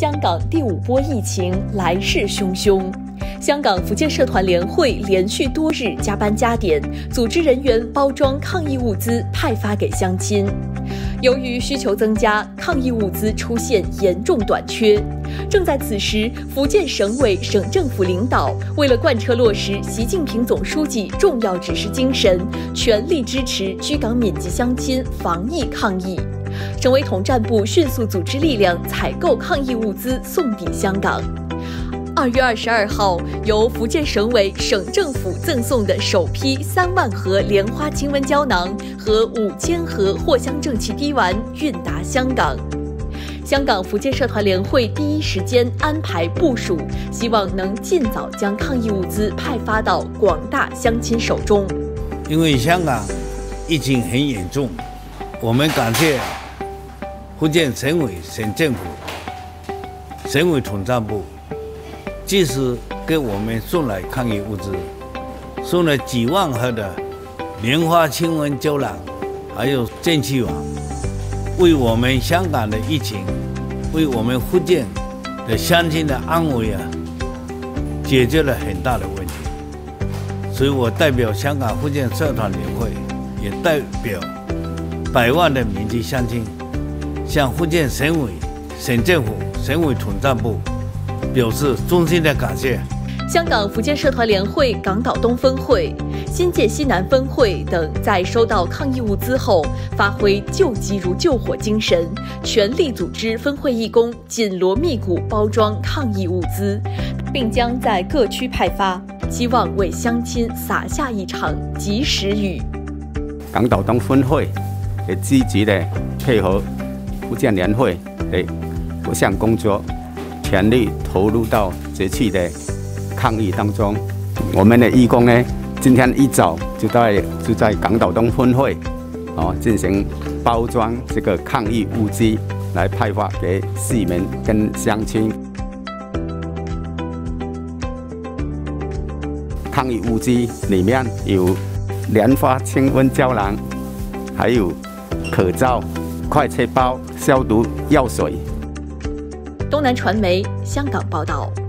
香港第5波疫情来势汹汹。香港福建社团联会连续多日加班加点，组织人员包装抗疫物资派发给乡亲。由于需求增加，抗疫物资出现严重短缺。正在此时，福建省委、省政府领导为了贯彻落实习近平总书记重要指示精神，全力支持居港闽籍乡亲防疫抗疫。省委统战部迅速组织力量采购抗疫物资送抵香港。2月22号，由福建省委、省政府赠送的首批3万盒莲花清瘟胶囊和5000盒藿香正气滴丸运达香港。香港福建社团联会第一时间安排部署，希望能尽早将抗疫物资派发到广大乡亲手中。 因为香港疫情很严重，我们感谢福建省委、省政府、省委统战部及时给我们送来抗疫物资，送了几万盒的莲花清瘟胶囊，还有正气丸，为我们香港的疫情，为我们福建的乡亲的安危解决了很大的问题。所以我代表香港福建社团联会，也代表100万的闽籍乡亲，向福建省委、省政府、省委统战部表示衷心的感谢。 香港福建社团联会港岛东分会、新界西南分会等在收到抗疫物资后，发挥救急如救火精神，全力组织分会义工紧锣密鼓包装抗疫物资，并将在各区派发，希望为乡亲洒下一场及时雨。 港岛东分会也积极的配合福建联会的各项工作，全力投入到这次的抗疫当中。我们的义工呢，今天一早就在港岛东分会进行包装这个抗疫物资，来派发给市民跟乡亲。抗疫物资里面有莲花清瘟胶囊，还有口罩、快测包、消毒药水。 东南传媒香港报道。